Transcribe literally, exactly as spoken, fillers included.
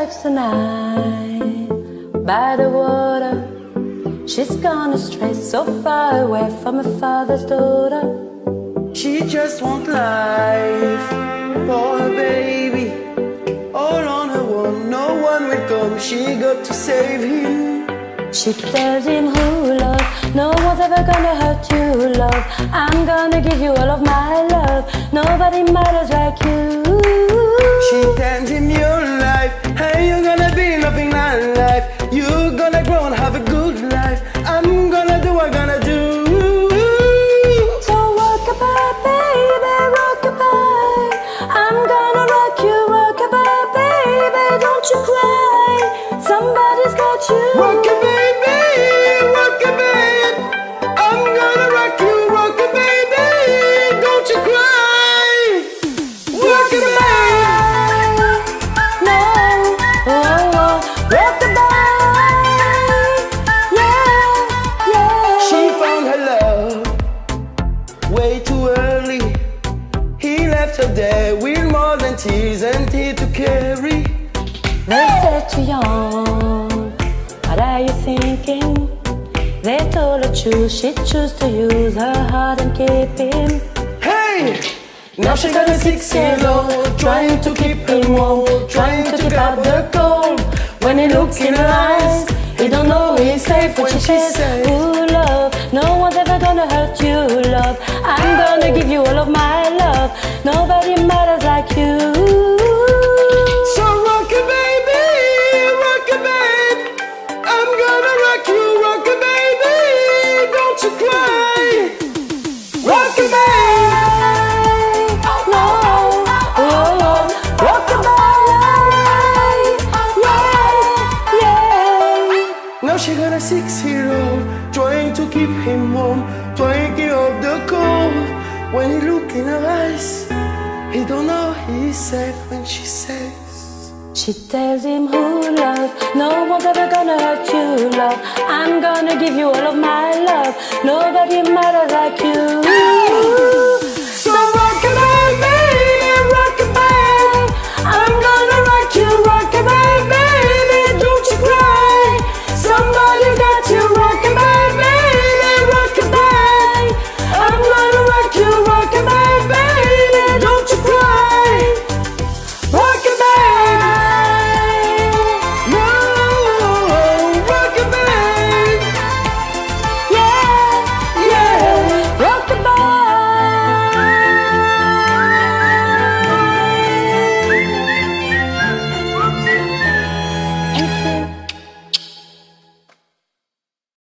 lives tonight by the water. She's gone astray, so far away from her father's daughter. She just wants life for her baby. All on her own, no one will come. She got to save him. She tells him, who love, no one's ever gonna hurt you, love. I'm gonna give you all of my love. Nobody matters like you. She tells him, your life, hey, you're gonna be nothing like life. You're gonna grow and have a good life. I'm gonna do what I'm gonna do. So rock-a-bye, baby, rock-a-bye. I'm gonna rock you, rock-a-bye, baby. Don't you cry, somebody's got you. Rock-a-bye. Way too early, he left her there with more than tears and tears to carry. They said too young, what are you thinking? They told her choose, she chose to use her heart and keep him. Hey! Now she got a six-year-old, trying to keep him warm, trying to keep out the cold. When he looks in her eyes, he don't know he's safe. When she says, ooh, love, no one's ever gonna hurt you, love. I'm gonna give you all of my love. Nobody matters like you. So rock it, baby, rock it, babe. I'm gonna rock you, rock it, baby. Don't you cry. Rock it, babe. No, oh, rock it, babe. Yeah, yeah. Now she got a six-year-old, trying to keep him warm, trying to keep up the cold. When he look in her eyes, he don't know he's safe when she says. She tells him, who love, no one's ever gonna hurt you, love. I'm gonna give you all of my love. Nobody matters like you.